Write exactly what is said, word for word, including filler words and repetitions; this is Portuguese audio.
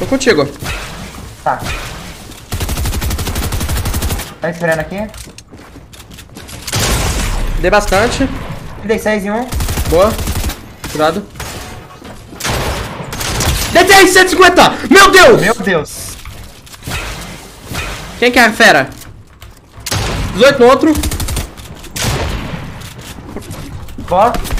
Tô contigo. Tá. Tá esperando aqui. Dei bastante. trinta e seis em um. Boa. Curado. Detei cento e cinquenta! Meu Deus! Meu Deus. Quem que é a fera? dezoito no outro. Boa.